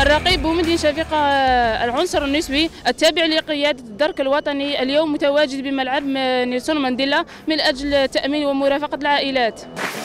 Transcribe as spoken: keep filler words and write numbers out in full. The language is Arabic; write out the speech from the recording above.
الرقيب بمدينة شفيقة العنصر النسبي التابع لقيادة الدرك الوطني اليوم متواجد بملعب نيلسون مانديلا من أجل تأمين ومرافقة العائلات.